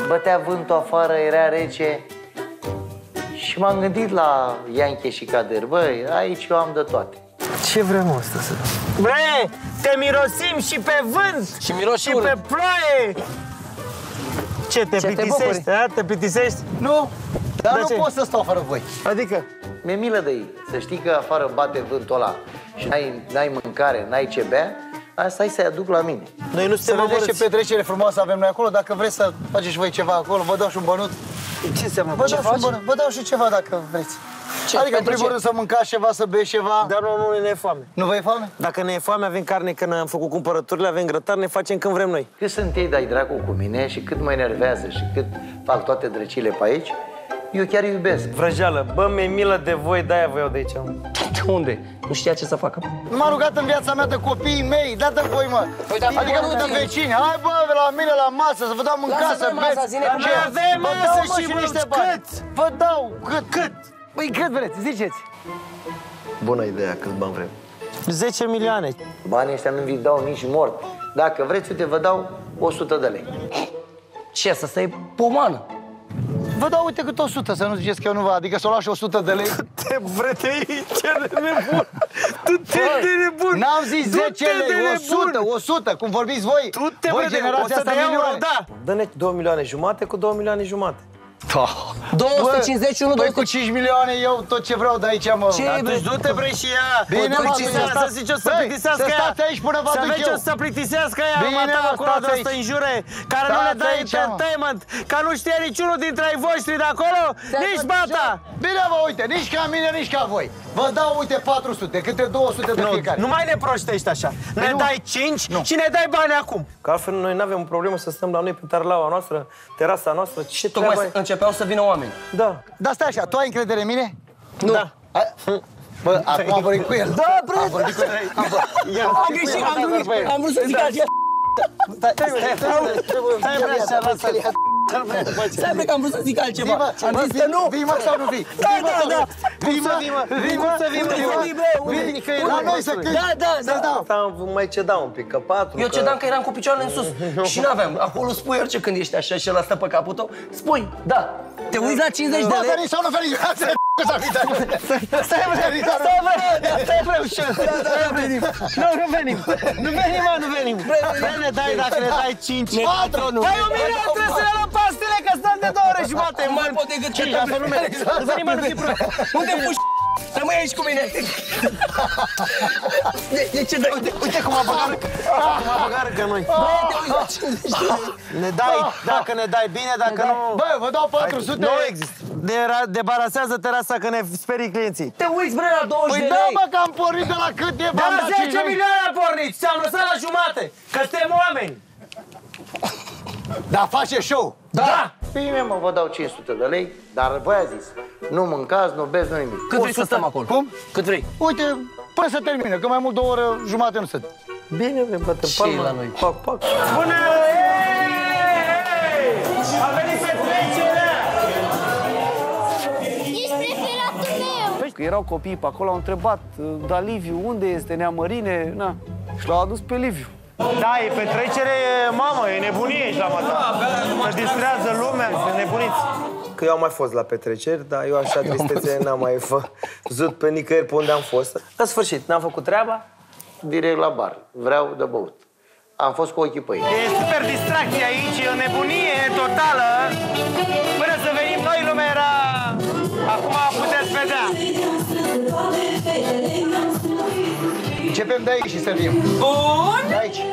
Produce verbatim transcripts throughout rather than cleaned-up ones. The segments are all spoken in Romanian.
bătea vântul afară, era rece. Și m-am gândit la Ianche și Cader. Băi, aici eu am de toate. Ce vrem asta să... Bre, te mirosim și pe vânt! Și miroși și pe ploaie! Ce, te Ce plictisești, te a? Te plictisești? Nu, dar De nu ce? pot să stau fără voi. Adică? Mi-e milă de ei. Să știi că afară bate vântul ăla și n-ai, n-ai mâncare, n-ai ce bea, asta să-i aduc la mine. Noi nu suntem Să vedeți ce amărâți. petrecere frumoasă avem noi acolo. Dacă vreți să faceți voi ceva acolo, vă dau și un bănut. Ce înseamnă? Vă Ce dau și un faci? bănut. Vă dau și ceva dacă vreți. Ce? Adică, în Pentru primul ce? rând, să mâncați ceva, să beți ceva. Dar nu, nu ne e foame. Nu vă e foame? Dacă ne e foame, avem carne, că ne-am făcut cumpărăturile, avem grătar, ne facem când vrem noi. Cât sunt ei, dai dracu cu mine și cât mă enervează și cât fac toate drăcile pe aici, eu chiar îi iubesc. Vrăjeală, bă, mi-e milă de voi, de-aia vă iau de aici. De unde? Nu știa ce să facă. Nu m-am rugat în viața mea de copiii mei. Dă-te voi, mă. Păi, dar Adică nu nu de ți- vecini. Hai, bă, la mine la masă, să vă dau mâncare, Lasă, să bă, masa, beți. zine cum Ce? e. Avem Vă masă dau, mă, și și mulți. niște bani. Cât? Vă dau. Cât? Cât? Păi cât vreți? Ziceți. Bună ideea, cât bani vrem. zece milioane. Banii ăștia nu vi dau nici mort. Dacă vreți, uite, vă dau o sută de lei. Ce, să stai pomană? Vă dau, uite, cât o sută, să nu ziceți că eu nu vă... Adică să o luați o sută de lei. Te vrătei, ce de nebun! Tu te de nebun! N-am zis Tu zece te lei, de o nebun! sută, o sută, cum vorbiți voi. Tu te voi vrătei, generația o sută asta de euro, milioane. da! Dă-ne două milioane jumate cu două milioane jumate. două sute cincizeci și unu, Băi, două cu cinci milioane eu tot ce vreau de aici, mă. Ce? Atunci du-te, bre, și ea! Bine, mă, ce bine, să stați- zici o să Băi, plictisească să ea! stați aici până vă Să aduc vezi eu. o să plictisească ea, Bine, mă, mă, acolo stați de aici. să înjure, care nu le Stați dă aici, mă. entertainment, că nu știe niciunul dintre ai voștri de acolo, nici bata! Bine, mă, uite, nici ca mine, nici ca voi. Vă dau, uite, patru sute, câte două sute de Nu, fiecare. nu mai ne prostești așa. Ne nu. dai cinci și ne dai bani acum. Că altfel noi nu avem o problemă să stăm la noi pe tarlaua noastră, terasa noastră. Ce Tocmai treabă e? începeau să vină oameni. Da. Dar stai așa, tu ai încredere în mine? Nu. Da. A- Bă, acum am vorbit cu el. Da, bre! Am vorbit cu el. Am vorbit. Am greșit, am vrut, am vrut să zic așa. Stai, stai, stai, Stai, bre, așa, lasă-l. Stai, bre, că am vrut să zic altceva. Vii, mă, Am zis că nu. Vii, mă, sau nu vii? Da, Vii, mă, da, sau nu da. vii? Vii, mă, vii, mă? vii, mă, Să vii, mă, vii, să mă. vii, bre, unde? Vii, că Unde? la noi să cânti. Da, da, Să da. dau. Am mai cedau un pic, că patru, Eu că- cedeam că eram cu picioarele în sus și n-aveam. Acolo spui orice când ești așa și ăla stă pe capul tău. Spui, da. Te uiți la cincizeci de Bă, lei. veni sau nu veni? Stai, stai, Stai, bre, stai, bre, ușor. Nu, nu venim. Nu venim, mă, nu venim. Bre, ne dai, dacă ne dai cinci. patru, nu. Păi, un milion, trebuie să ne luăm pastile, că stăm de două ore jumate. Nu mai pot decât Ce, asta nu merge. Nu venim, mă, nu fi prost. Unde puși? Rămâi aici cu mine. De, de ce dai? Uite, Uite cum a băgat. Cum a băgat că noi. bre, te uiți la cincizeci de lei. Ne dai, dacă ne dai bine, dacă nu... Bă, vă dau patru sute. Nu există. De- Debarasează terasa că ne sperii clienții. Te uiți, bre, la douăzeci Păi de da, lei. mă, că am pornit de la cât e De v-am la dat zece cinci lei. milioane am pornit, ți-am lăsat la jumate, că suntem oameni. Da, face show. Da! Bine, mă, vă dau cinci sute de lei, dar voi a zis, nu mâncați, nu beți, nu nimic. Cât vrei să stăm acolo? Cum? Cât vrei? Uite, până să termine, că mai mult două ore jumate nu sunt. Bine, ne batem Și palma. la noi. Pac, pac. Bună! Ei! A venit petrecerea! Ești preferatul meu! Că erau copiii pe acolo, au întrebat, da, Liviu, unde este Nea Mărine? Na. Și l-au adus pe Liviu. Da, e petrecere, mamă, e nebunie aici la mata. Că distrează lumea, sunt nebuniți. Că eu am mai fost la petreceri, dar eu așa tristețe n-am mai văzut pe nicăieri pe unde am fost. În sfârșit, n-am făcut treaba. Direct la bar, vreau de băut. Am fost cu ochii pe ei. E super distracție aici, e o nebunie totală. Până să venim noi, lumea era... Acum puteți vedea. Începem de aici și servim. Bun! De aici.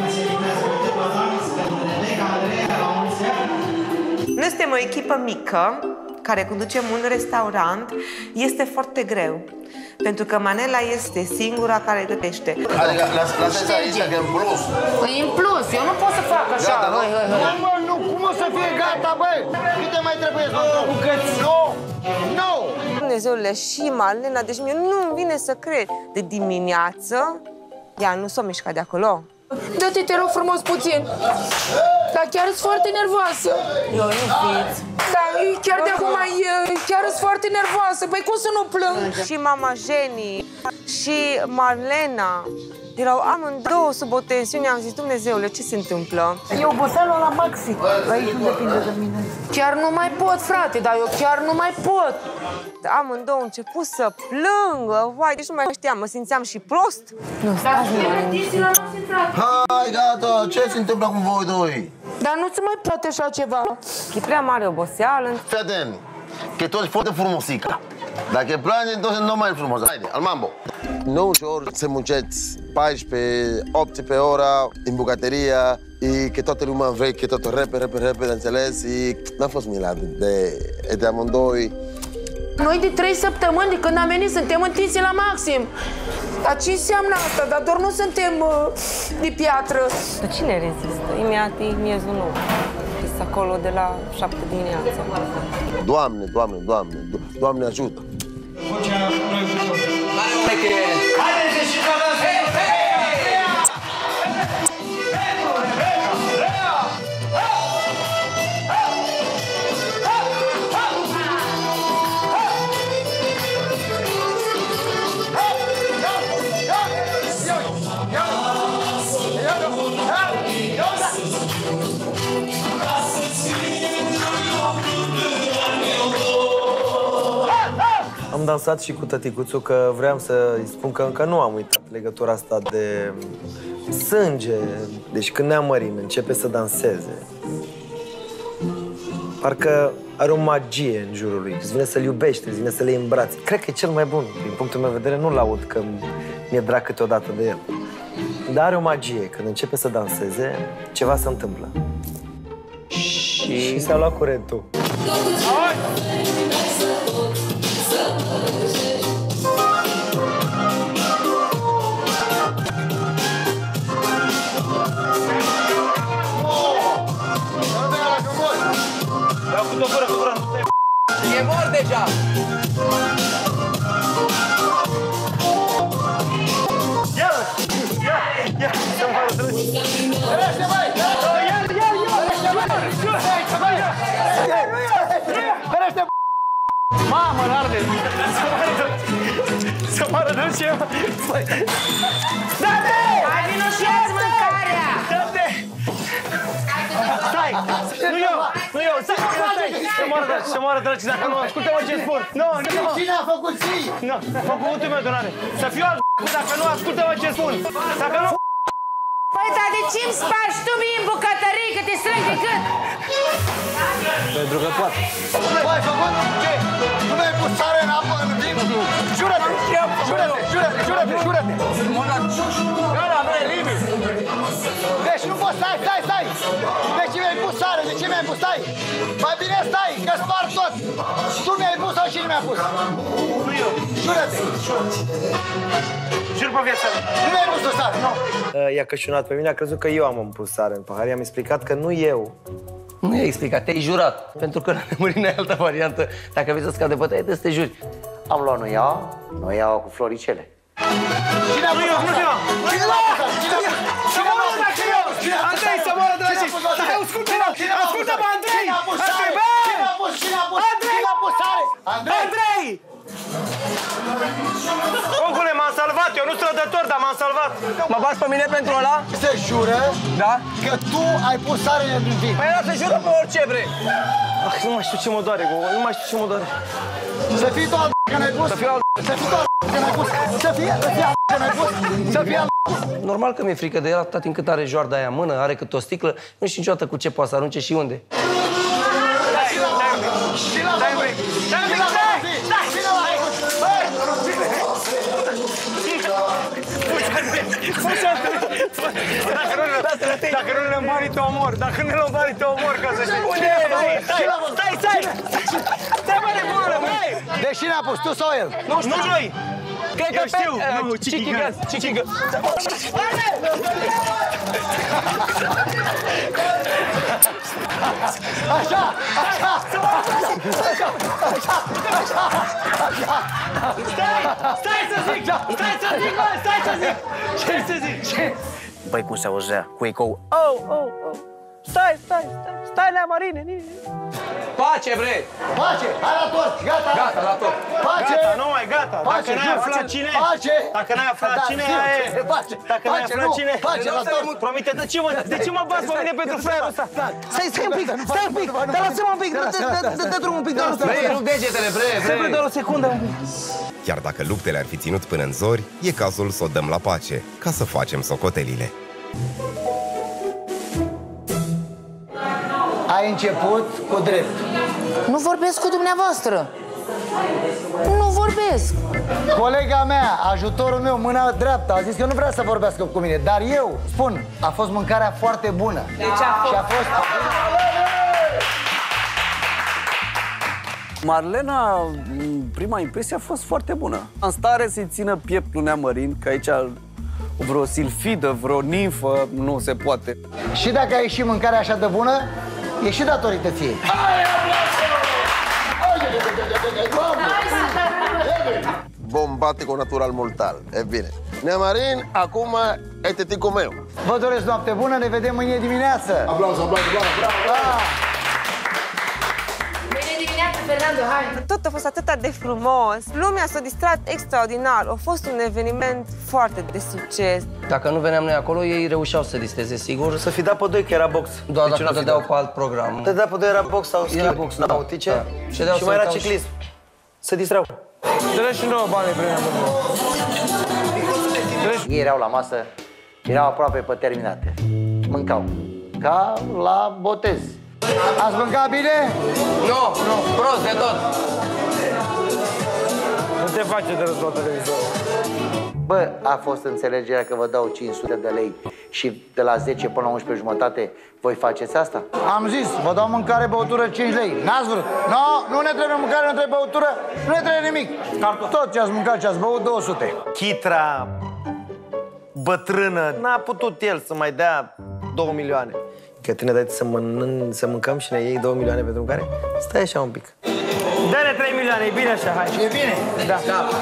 Noi suntem o echipă mică care conducem un restaurant. Este foarte greu, pentru că Manela este singura care gătește. Adică lasă-ți aici, că e în plus. Păi în plus, eu nu pot să fac așa. Gata, nu? Hai, hai, hai. Nu, mă, nu, cum o să fie gata, bă? Câte mai trebuie să mă bucăți? Nu! Nu! Dumnezeule, și Marlena, deci mie nu vine să cred. De dimineață, ea nu s-o mișcat de acolo. Dă-te, te rog frumos puțin. Dar chiar sunt foarte nervoasă. Eu nu fiți. Da, chiar de acum e- chiar sunt foarte nervoasă. Păi cum să nu plâng? Și mama Jenny, și Marlena, Erau amândouă sub o tensiune, am zis, Dumnezeule, ce se întâmplă? E oboseală la maxim. Aici nu depinde de mine. Chiar nu mai pot, frate, dar eu chiar nu mai pot. Amândouă au început să plângă, vai, deci nu mai știam, mă simțeam și prost. Nu, stați, mă. Hai, gata, ce se întâmplă cu voi doi? Dar nu se mai poate așa ceva. E prea mare oboseală. Fii atent, că tu ești foarte frumosică. Dacă îi place, atunci nu mai e frumos. Haide, al mambo. Nu ușor să munceți paisprezece, optsprezece pe ora în bucătăria, și că toată lumea vrea că totul repede, repede, repede, înțeles? Și n-a fost milagru de, de amândoi. Noi de trei săptămâni de când am venit suntem întinse la maxim. Dar ce înseamnă asta? Dar doar nu suntem uh, de piatră. Dar cine rezistă? Imediat e miezul nou. Este acolo de la șapte dimineața. Doamne, Doamne, Doamne, Do- Doamne ajută! Am dansat și cu tăticuțul că vreau să-i spun că încă nu am uitat legătura asta de sânge. Deci când Neamărin începe să danseze, parcă are o magie în jurul lui. Îți vine să-l iubești, îți vine să le îmbrați. Cred că e cel mai bun. Din punctul meu de vedere, nu-l aud că mi-e drag câteodată de el. Dar are o magie. Când începe să danseze, ceva se întâmplă. Și, și s-a luat curentul. E mort deja! Mamă, n-arde! Să mă arătăm ce... Dă-te! Hai, vino și ia-ți mâncarea! Dă-te! Stai! Nu eu! Nu eu! Stai! Stai! Să mă arătă! Să mă arătă! Dacă nu, ascultă-mă ce spun! Nu! Nu! Cine a făcut zi? Nu! Făcutul meu, donare! Să fiu alt dacă nu, ascultă-mă ce spun! Dacă nu... Păi, dar de ce îmi spargi tu mie în bucătărie, că te strâng de gât? Pentru că poate. Nu ai făcut? Ce? Nu mi-ai pus sare în apă în vin? Jură-te! Jură-te! Jură-te! Jură-te! Jură-te! Gata, nu e limit! Deci nu poți, stai, stai, stai! De ce mi-ai pus sare? De ce mi-ai pus? Stai! Mai bine stai, că spar tot! Tu mi-ai pus sau cine mi-a pus? Nu eu! Jură-te! Jur pe viața mea! Nu mi-ai pus tu sare! Nu! I-a cășunat pe mine, a crezut că eu am pus sare în pahar. I-am explicat că nu eu. Nu i-ai explicat, te-ai jurat. Pentru că la Neamărin ai altă variantă. Dacă vrei să scapi de bătaie, trebuie să te juri. Am luat noia, noia cu floricele. Cine a pus? Nu eu! Cine l-a pus? Cine a pus? Să mă arăt dacă eu! Andrei, să mă arăt dacă eu! Stai, ascultă-mă! Ascultă-mă, Andrei! Cine a pus sare? Cine a pus? Cine a pus? Cine a pus sare? Andrei! Andrei! Ogule, m-am salvat! Eu nu sunt rădător, dar m-am salvat! Mă bați pe mine pentru ăla? Se jură Da? că tu ai pus sare în vin. Păi ăla se jură pe orice vrei. Ah, nu mai știu ce mă doare, Gogo, nu mai știu ce mă doare. Să fii tu al că n-ai pus. Să fii al Să fii tu al că n-ai pus. Să fie, să fie al că n-ai pus. Să fie al Normal că mi-e frică de el atâta timp cât are joarda aia în mână, are cât o sticlă, nu știu niciodată cu ce poate să arunce și unde. Dacă nu le-am banii, te omor. Dacă nu le-am banii, te omor, ca să știi. Unde e? Stai, stai, stai! Stai, mă, nebună, băi! Deci cine a pus, tu sau el? Nu știu, noi! Cred că Eu știu! Nu, Chichi Gaz, Chichi Gaz. Așa, așa! Stai! Stai să zic! Stai să zic, bă! Stai să zic! Ce să zic? Băi, cum se auzea? Cu ecou. Oh, oh, oh! Stai, stai, stai! Stai, Neamărine! Pace, bre! Pace! Hai la tort! Gata! Gata, la tot! Pace! Gata, nu mai, gata. Pace, Dacă n-ai jur, aflat pace, cine... pace. Dacă n-ai aflat Da, cine jur, e... pace, Dacă n-ai pace, aflat nu, cine... pace, la tot. Promite, de ce mă, de ce mă bați pe mine pentru fraierul ăsta? Stai, stai un pic, stai un pic! Dar lasă-mă un pic, dă-te drumul un pic, doar Vrei, rup degetele, vrei, vrei. doar o secundă. Chiar dacă luptele ar fi ținut până în zori, e cazul să o dăm la pace, ca să facem socotelile. Ai început cu drept. Nu vorbesc cu dumneavoastră. Nu vorbesc. Colega mea, ajutorul meu, mâna dreaptă, a zis că nu vrea să vorbească cu mine. Dar eu spun, a fost mâncarea foarte bună. Deci a fost... Și a fost... Marlena, prima impresie a fost foarte bună. În stare să-i țină pieptul Neamărin, că aici vreo silfidă, vreo nimfă, nu se poate. Și dacă a ieșit mâncarea așa de bună, e și datorită ție. Bombatico natural mortal. E bine. Neamarin, acum e teticul meu. Vă doresc noapte bună, ne vedem mâine dimineață. Aplauze, aplauze, aplauze. Mâine dimineață, Fernando, hai! Tot a fost atât de frumos. Lumea s-a distrat extraordinar. A fost un eveniment foarte de succes. Dacă nu veneam noi acolo, ei reușeau să disteze, sigur. Să fi dat pe doi, că era box. Doar Deci dacă n-a fi dădeau dat. pe alt program. Te dea pe doi, era box sau Era schimb box, da. nautice. Da. Și, Ședeau și să mai era uitau ciclism. Se distrau. Dă-le și nouă bani, Brenea. Ei erau la masă, erau aproape pe terminate. Mâncau. Ca la botez. Ați mâncat bine? Nu, nu, prost de tot. Nu te face de război televizorul. Bă, a fost înțelegerea că vă dau cinci sute de lei și de la zece până la unsprezece jumătate voi faceți asta? Am zis, vă dau mâncare, băutură, cinci lei. N-ați vrut? No, nu ne trebuie mâncare, nu ne trebuie băutură, nu ne trebuie nimic. Tot ce ați mâncat, ce ați băut, două sute. Chitra bătrână, n-a putut el să mai dea două milioane. Că tine dai să, mănân, să mâncăm și ne iei două milioane pentru mâncare? Stai așa un pic. Dă-ne trei milioane, e bine așa, hai. E bine? Da.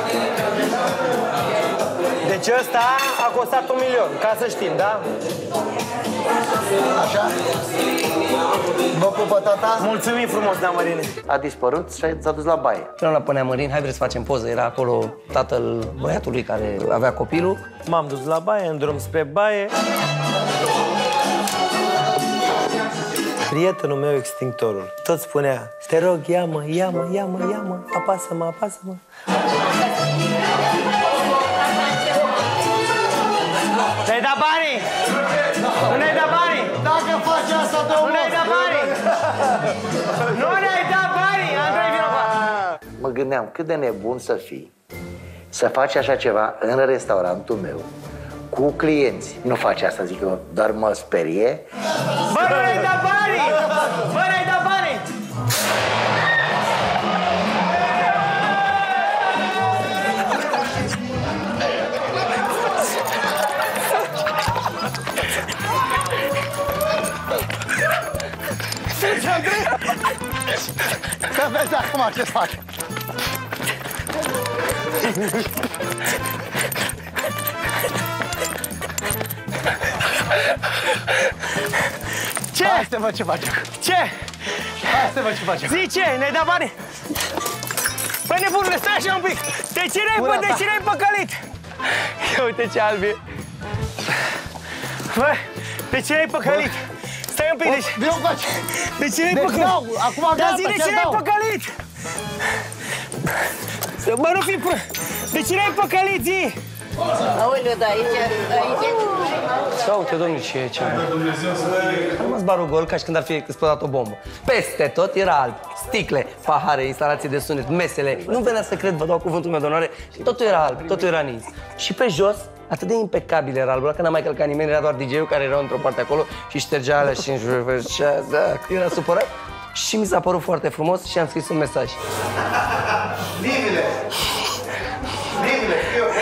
Deci ăsta a costat un milion, ca să știm, da? Așa? Vă pupă tata? Mulțumim frumos, Neamărine. A dispărut și s-a dus la baie. Până la Păneamărin, hai vreți să facem poză. Era acolo tatăl băiatului care avea copilul. M-am dus la baie, în drum spre baie. Prietenul meu extinctorul tot spunea: te rog, ia-mă, ia-mă, ia-mă, ia-mă, apasă-mă, apasă-mă. Ne-ai dat banii? Nu ne-ai dat banii? Dacă faci asta, te Nu ne-ai dat banii? Nu ne-ai dat banii, Andrei Vinovat! Mă gândeam cât de nebun să fii să faci așa ceva în restaurantul meu cu clienți. Nu faci asta, zic eu, doar mă sperie. Bă, nu ne-ai dat banii! Bă, ne-ai dat banii! Să vezi acum ce fac. Ce? Hai să văd ce facem. Ce? Hai să văd ce facem. Zi ce? Ne-ai dat banii? Bă, nebunule, stai așa un pic! De cine ai Pura de ta. cine ai păcălit? Ia uite ce alb e. Bă, de cine ai păcălit? Stai un pic, deci... Vino încoace. De cine ai Deci păcălit? dau, acum Dar gata, zi de ce cine ai dau? păcălit? Bă, nu fi pră... De cine ai păcălit, zi? Aoleu, da, aici, aici... Ia uite, domnule, ce e ce? A rămas barul gol ca și când ar fi explodat o bombă. Peste tot era alb. Sticle, pahare, instalații de sunet, mesele. Nu venea să cred, vă dau cuvântul meu de onoare. Totul era alb, totul era nins. Și pe jos, atât de impecabil era albul, că n-a mai călcat nimeni, era doar D J-ul care era într-o parte acolo și ștergea alea și făcea, da, era supărat. Și mi s-a părut foarte frumos și am scris un mesaj. Livile! Livile,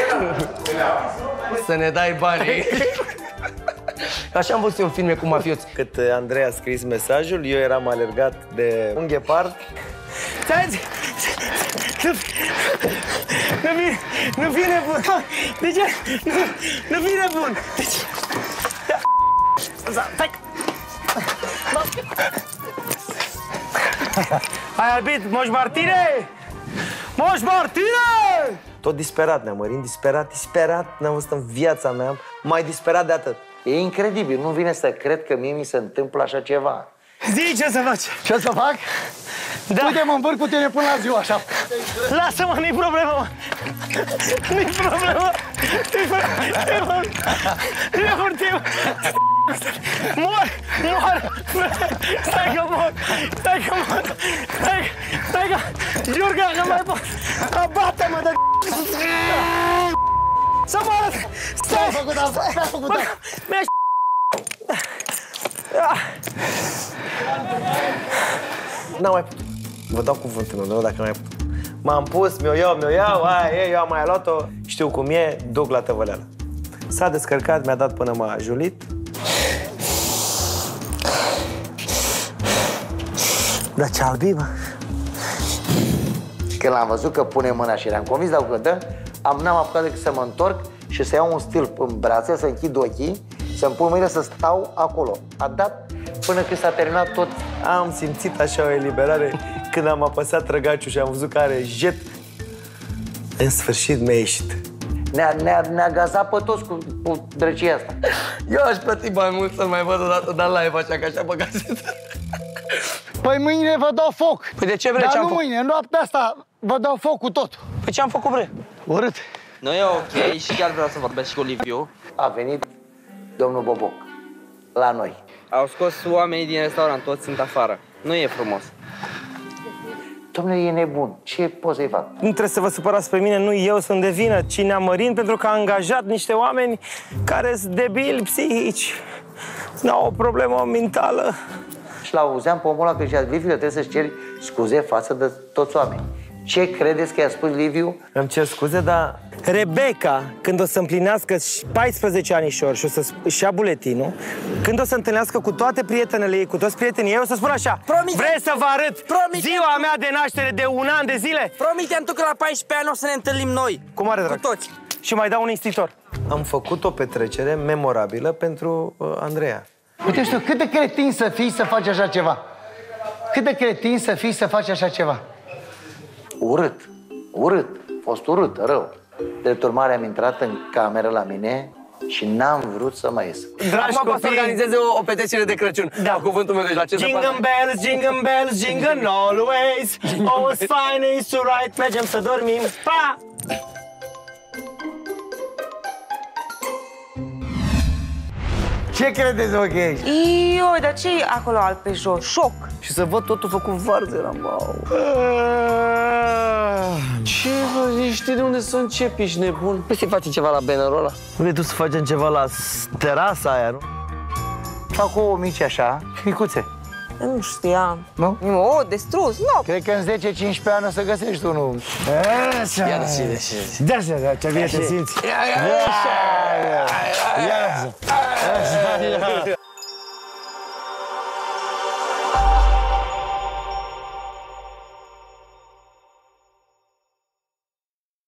Să ne dai banii. Așa am văzut eu în filme cu mafioți. Cât Andrei a scris mesajul, eu eram alergat de un ghepard. Stai! Nu, nu fi, nu fi nebun! De ce? Nu, nu fi nebun! De ce? Stai! Ai albit, Moș Martine! Moș Martine! Tot disperat, Neamărin, disperat, disperat. N-am văzut în viața mea mai disperat de atât. E incredibil, nu vine să cred că mie mi se întâmplă așa ceva. Zi, ce să faci? Ce să fac? Da. Uite, mă învârc cu tine până la ziua, așa. Lasă-mă, nu-i problemă, mă. Nu-i problemă. Nu-i problemă. Nu-i problemă. Mor, mor. Stai că mor. Stai că mor. Stai, stai că... Jur că nu mai pot. Abate-mă de... Să moară. Stai. Ce-ai făcut asta? Ce-ai făcut asta? Mi-aș... N-am mai putut. Vă dau cuvântul meu, nu dacă mai putut. M-am pus, mi-o iau, mi-o iau, aia e, eu am mai luat-o. Știu cum e, duc la tăvăleală. S-a descărcat, mi-a dat până m-a julit. Dar ce albi, bă? Când l-am văzut că pune mâna și eram convins, dar când am n-am apucat decât să mă întorc și să iau un stilp în brațe, să închid ochii, să-mi pun mâinile să stau acolo. A dat până când s-a terminat tot. Am simțit așa o eliberare când am apăsat trăgaciul și am văzut că are jet. În sfârșit mi-a ieșit. Ne-a, ne-a, ne-a gazat pe toți cu, cu drăcia asta. Eu aș plăti mai mult să mai văd o dată, dar live așa, că așa pe casetă. Păi mâine vă dau foc. Păi de ce, bre? Dar Ce-am nu făcut? mâine, noaptea asta vă dau foc cu tot. Păi ce am făcut, bre? Urât. Nu e ok și chiar vreau să vorbesc și cu Liviu. A venit domnul Boboc la noi. Au scos oamenii din restaurant, toți sunt afară. Nu e frumos. Domnule, e nebun. Ce pot să-i fac? Nu trebuie să vă supărați pe mine, nu eu sunt de vină, ci Neamărin, pentru că a angajat niște oameni care sunt debili psihici. N-au o problemă mentală. Și l-auzeam pe omul ăla că zicea, Liviu, trebuie să-ți ceri scuze față de toți oamenii. Ce credeți că i-a spus Liviu? Îmi cer scuze, dar Rebecca, când o să împlinească paisprezece anișori și o să-și ia buletinul, când o să întâlnească cu toate prietenele ei, cu toți prietenii ei, o să spună așa: Promite. Vrei să vă arăt Promite. ziua mea de naștere de un an de zile? Promite-mi tu că la paisprezece ani o să ne întâlnim noi. Cu mare drag. Cu toți. Și mai dau un institor. Am făcut o petrecere memorabilă pentru uh, Andreea. Uite, știu, cât de cretin să fii să faci așa ceva? Cât de cretin să fii să faci așa ceva? Urât. Urât. A fost urât, rău. Drept urmare am intrat în cameră la mine și n-am vrut să mai ies. Dragi Acum poate să organizeze o, o petrecere de Crăciun. Da. Cuvântul meu, deci la ce să Jingle bells, jingle bells, jingle always. Always fine is to right. Mergem să dormim. Pa! Ce credeți, ok? Ioi, dar ce e acolo alt pe jos? Șoc! Și să văd totul făcut varză, eram, wow. Ce bă, știi de unde să începi, ești nebun? Păi să-i faci ceva la bannerul ăla? Vrei tu să facem ceva la terasa aia, nu? Fac ouă mici așa, micuțe. Nu știam. Nu? O, distrus, nu. Cred că în zece cincisprezece ani o să găsești unul. Așa. Ia și de și. Da, așa, ce bine te simți. Ia, ia, Ia, ia, ia.